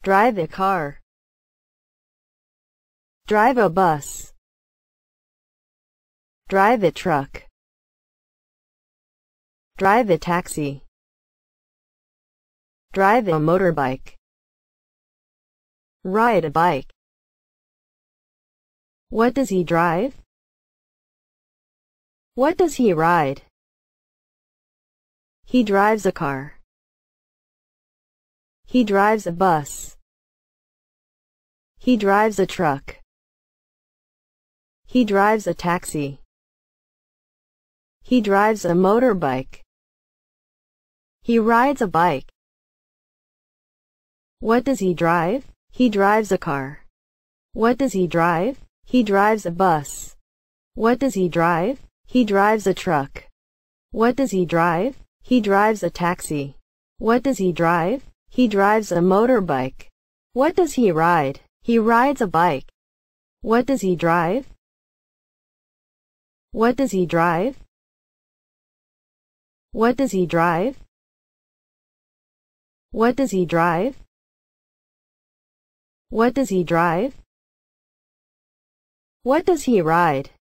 Drive a car. Drive a bus. Drive a truck. Drive a taxi. Drive a motorbike. Ride a bike. What does he drive? What does he ride? He drives a car. He drives a bus. He drives a truck. He drives a taxi. He drives a motorbike. He rides a bike. What does he drive? He drives a car. What does he drive? He drives a bus. What does he drive? He drives a truck. What does he drive? He drives a taxi. What does he drive? He drives a motorbike. What does he ride? He rides a bike. What does he drive? What does he drive? What does he drive? What does he drive? What does he drive? What does he ride?